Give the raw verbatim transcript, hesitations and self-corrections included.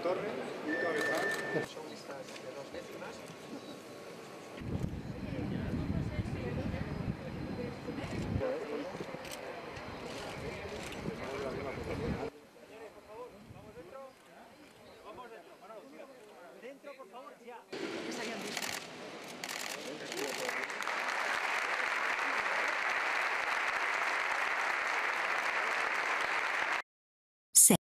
torre, un cabezal. Son listas de dos décimas. Señores, por favor, vamos dentro. Vamos dentro. Dentro, por favor, ya.